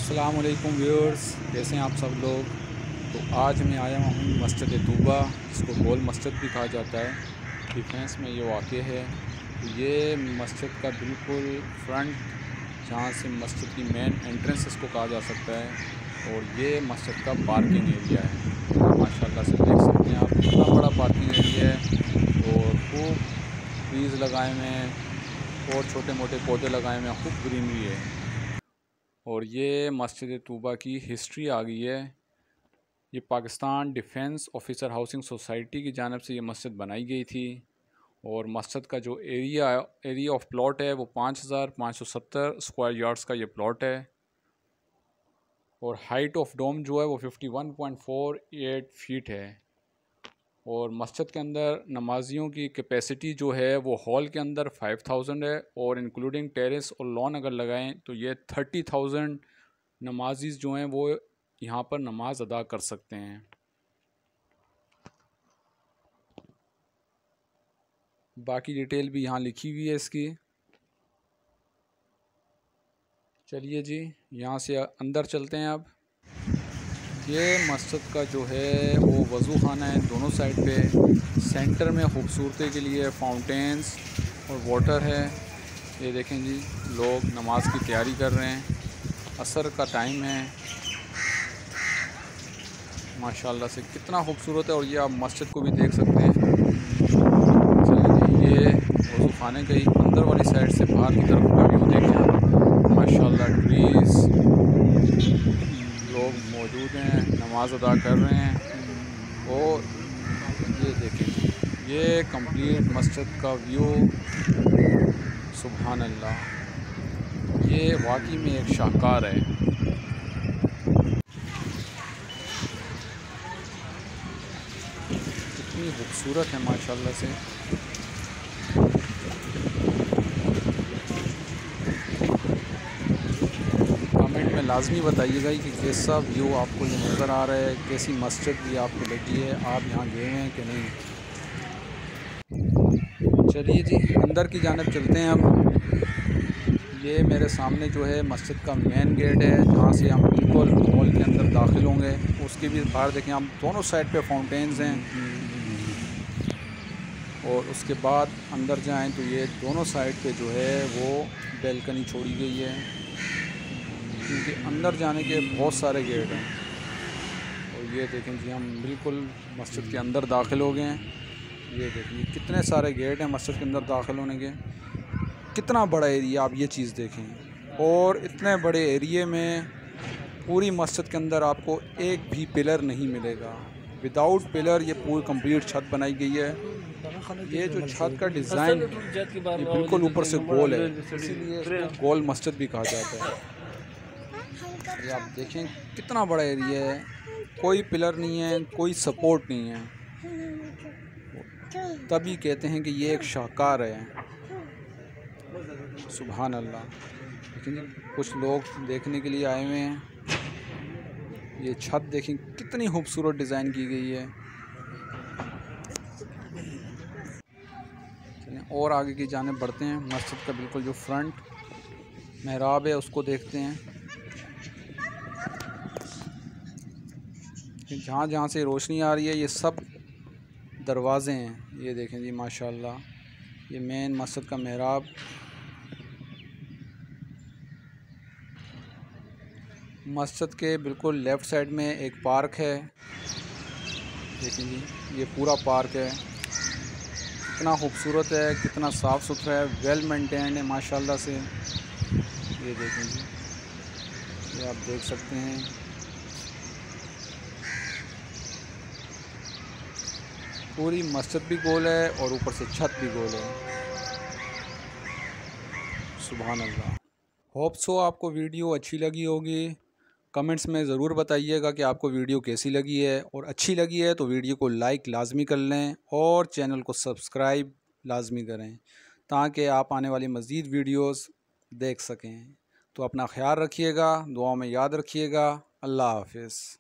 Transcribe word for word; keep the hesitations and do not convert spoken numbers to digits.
अस्सलाम वालेकुम व्यूअर्स, कैसे हैं आप सब लोग। तो आज मैं आया हूँ मस्जिद तूबा, जिसको गोल मस्जिद भी कहा जाता है। डिफेंस में ये वाक़ है। तो ये मस्जिद का बिल्कुल फ्रंट, जहाँ से मस्जिद की मेन एंट्रेंस इसको कहा जा सकता है, और ये मस्जिद का पार्किंग एरिया है। माशाल्लाह से देख सकते हैं आप, कितना बड़ा पार्किंग एरिया है, और खूब ट्रीज़ लगाए हुए हैं और छोटे मोटे पौधे लगाए हुए हैं, खूब ग्रीनरी है। और ये मस्जिद तूबा की हिस्ट्री आ गई है। ये Pakistan defence officer housing society की जानिब से ये मस्जिद बनाई गई थी। और मस्जिद का जो एरिया एरिया ऑफ प्लॉट है वो पाँच हज़ार पाँच सौ सत्तर स्क्वायर यार्ड्स का ये प्लॉट है। और हाइट ऑफ डोम जो है वो fifty one point four eight feet है। और मस्जिद के अंदर नमाजियों की कैपेसिटी जो है वो हॉल के अंदर फाइव थाउजेंड है, और इंक्लूडिंग टेरेस और लॉन अगर लगाएं तो ये थर्टी थाउजेंड नमाजीज जो हैं वो यहाँ पर नमाज अदा कर सकते हैं। बाकी डिटेल भी यहाँ लिखी हुई है इसकी। चलिए जी, यहाँ से अंदर चलते हैं। अब ये मस्जिद का जो है वो वज़ू खाना है दोनों साइड पे। सेंटर में खूबसूरती के लिए फाउंटेन्स और वाटर है। ये देखें जी, लोग नमाज की तैयारी कर रहे हैं। असर का टाइम है। माशाल्लाह से कितना खूबसूरत है। और ये आप मस्जिद को भी देख सकते हैं। चलिए, ये वज़ू खाने के अंदर वाली साइड से बाहर की तरफ का व्यू देखें। माशाल्लाह ट्रीज़, लोग मौजूद हैं, नमाज अदा कर रहे हैं। और ये देखें, ये कंप्लीट मस्जिद का व्यू। सुभान अल्लाह, ये वाकई में एक शाहकार है। कितनी खूबसूरत है माशाल्लाह से। कमेंट में लाजमी बताइएगा कि कैसा व्यू आपको ये नज़र आ रहा है, कैसी मस्जिद भी आपको लगी है, आप यहाँ गए हैं कि नहीं। चलिए जी, अंदर की जानिब चलते हैं। अब ये मेरे सामने जो है मस्जिद का मेन गेट है, जहाँ से हम बिल्कुल मॉल के अंदर दाखिल होंगे। उसके भी बाहर देखें, हम दोनों साइड पे फाउंटेन्स हैं। और उसके बाद अंदर जाएं तो ये दोनों साइड पे जो है वो बैल्कनी छोड़ी गई है, क्योंकि अंदर जाने के बहुत सारे गेट हैं। और ये देखें जी, हम बिल्कुल मस्जिद के अंदर दाखिल हो गए हैं। ये देखिए कितने सारे गेट हैं मस्जिद के अंदर दाखिल होने के। कितना बड़ा एरिया, आप ये चीज़ देखें। और इतने बड़े एरिए में पूरी मस्जिद के अंदर आपको एक भी पिलर नहीं मिलेगा। विदाउट पिलर ये पूरी कंप्लीट छत बनाई गई है। ये जो छत का डिज़ाइन है ये बिल्कुल ऊपर से गोल है, इसीलिए इसको गोल मस्जिद भी कहा जाता है। ये आप देखें कितना बड़ा एरिया है, कोई पिलर नहीं है, कोई सपोर्ट नहीं है, तभी कहते हैं कि ये एक शाहकार है। सुभान अल्लाह। लेकिन कुछ लोग देखने के लिए आए हुए हैं। ये छत देखें कितनी खूबसूरत डिज़ाइन की गई है। चलें और आगे की जानिब बढ़ते हैं। मस्जिद का बिल्कुल जो फ्रंट मेहराब है उसको देखते हैं। जहाँ जहाँ से रोशनी आ रही है ये सब दरवाज़े हैं। ये देखें जी माशाल्लाह, ये मेन मस्जिद का मेहराब। मस्जिद के बिल्कुल लेफ़्ट साइड में एक पार्क है। देखें जी, ये पूरा पार्क है। कितना खूबसूरत है, कितना साफ़ सुथरा है, वेल मेंटेन्ड है माशाल्लाह से। ये देखें जी, ये आप देख सकते हैं। पूरी मस्जिद भी गोल है और ऊपर से छत भी गोल है। सुभान अल्लाह। होप सो आपको वीडियो अच्छी लगी होगी। कमेंट्स में ज़रूर बताइएगा कि आपको वीडियो कैसी लगी है, और अच्छी लगी है तो वीडियो को लाइक लाजमी कर लें और चैनल को सब्सक्राइब लाजमी करें, ताकि आप आने वाली मज़ीद वीडियोस देख सकें। तो अपना ख्याल रखिएगा, दुआ में याद रखिएगा। अल्लाह हाफ़िज़।